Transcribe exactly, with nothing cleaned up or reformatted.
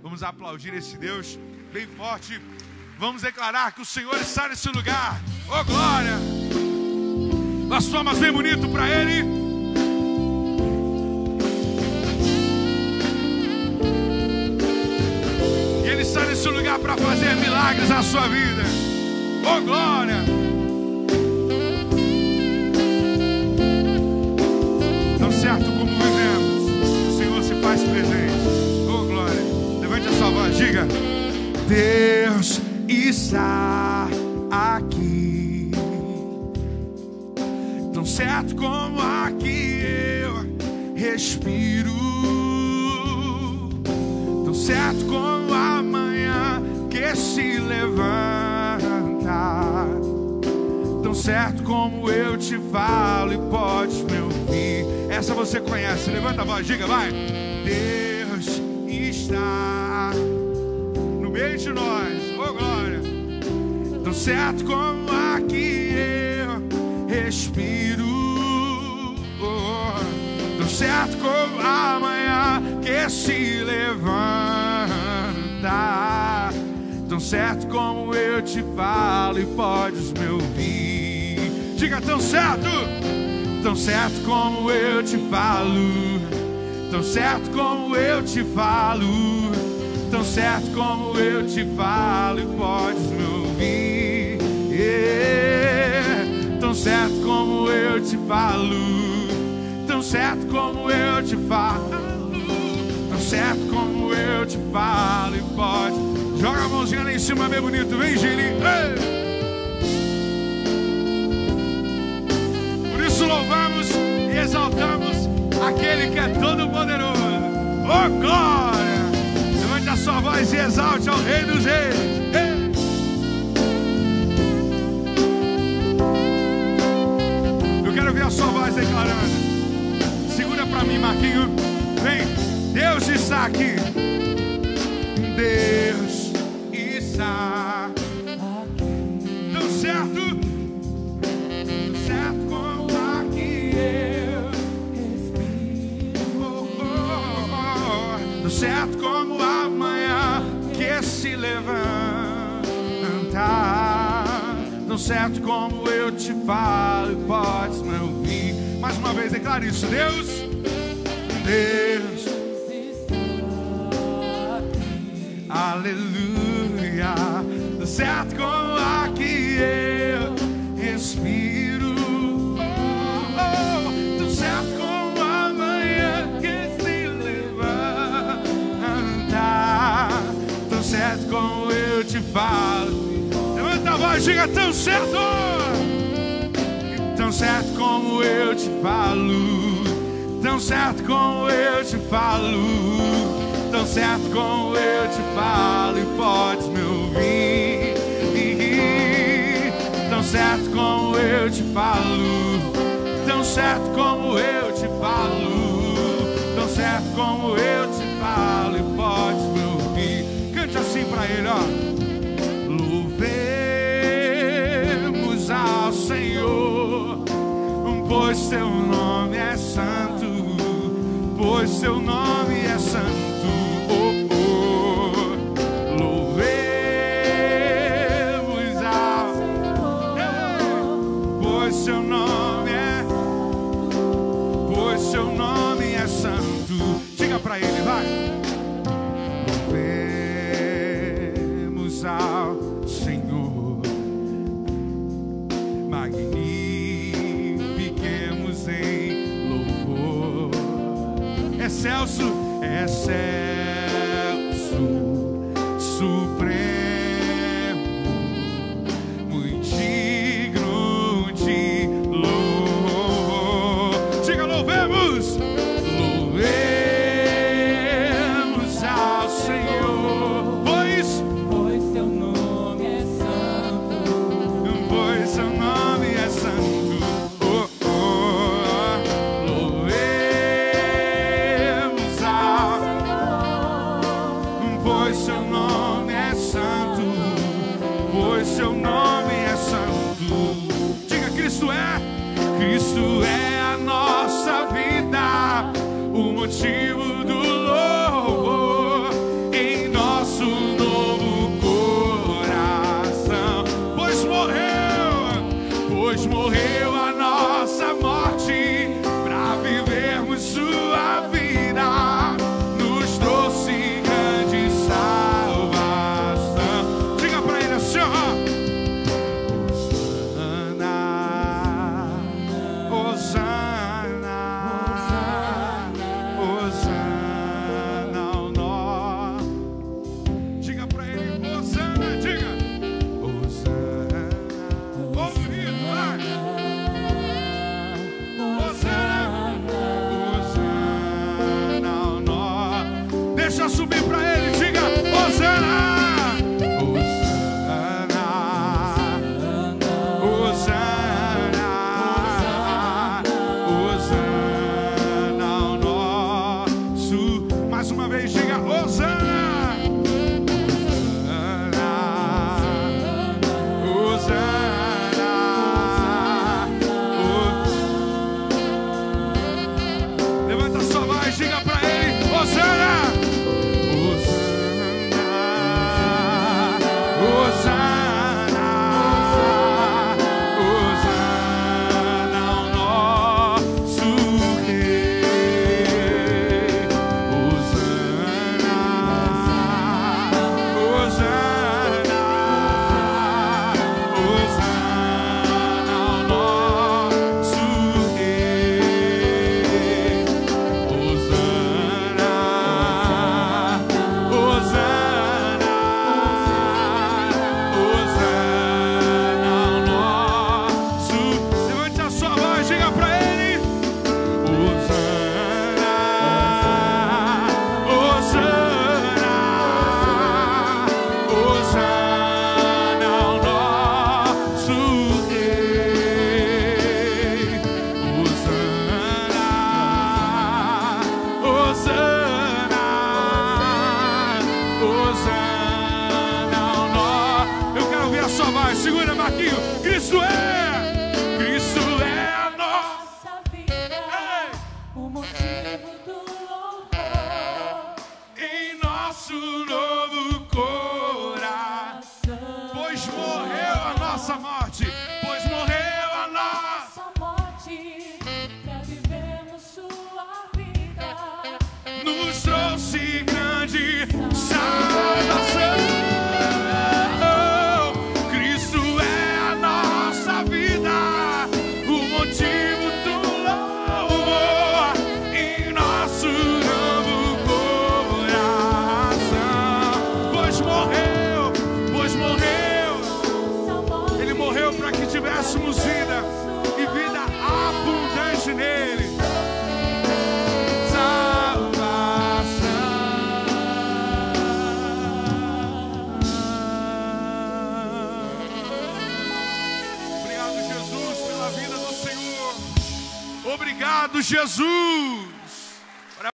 Vamos aplaudir esse Deus bem forte. Vamos declarar que o Senhor está nesse lugar. Oh, glória! As palmas bem bonito para Ele. E Ele está nesse lugar para fazer milagres na sua vida. Oh, glória! Tão certo como vivemos, o Senhor se faz presente. Oh, glória! Levante a sua voz, diga: Deus está aqui, tão certo como aqui eu respiro, tão certo como a manhã que se levanta, tão certo como eu te falo e podes me ouvir. Essa você conhece, levanta a voz, diga, vai. Deus está no meio de nós, oh glória, tão certo como aqui eu respiro, oh, tão certo como a manhã que se levanta, tão certo como eu te falo e podes me ouvir. Diga, tão certo, tão certo como eu te falo, tão certo como eu te falo, tão certo como eu te falo e podes me ouvir. Yeah. Tão certo como eu te falo, tão certo como eu te falo, tão certo como eu te falo e pode. Joga a mãozinha lá em cima bem bonito, vem, Gili. Por isso louvamos e exaltamos aquele que é todo poderoso. Oh, glória! Levante a sua voz e exalte ao Rei dos Reis. Ei. Eu quero ver a sua voz declarando. Segura pra mim, Marquinho. Vem. Deus está aqui. Deus está aqui. Tão certo. Tão certo como aqui eu respiro. Oh, oh, oh. Tão certo como a manhã que se levanta, tão certo como eu te falo e podes me ouvir. Mais uma vez, declare isso. Deus, Deus, aleluia, tão certo como aqui eu respiro, oh, oh, tão certo como a manhã que se levanta, tão certo como eu te falo. Levanta a voz, diga, tão certo, tão certo como eu te falo, tão certo como eu te falo, tão certo como eu te falo e podes me ouvir. Tão certo como eu te falo, tão certo como eu te falo, tão certo como eu te falo e podes me ouvir. Cante assim pra ele, ó. Louvemos ao Senhor, pois seu nome é santo, pois seu nome é santo. Seu nome é, pois seu nome é santo. Diga pra ele, vai. Louvemos ao Senhor, magnifiquemos em louvor. Excelso, excelso, supremo, motivo do louvor em nós. segura, Marquinho. Cristo é, Cristo é a nossa vida, ei, o motivo do louvor em nosso novo coração. Pois morreu a nossa morte, pois morreu a nossa morte, pra vivermos sua vida, nos trouxe grande salvação. Cristo é a nossa vida, o motivo do louvor em nosso novo coração. Pois morreu, pois morreu, Ele morreu para que tivéssemos vida e vida abundante nele. Obrigado, Jesus.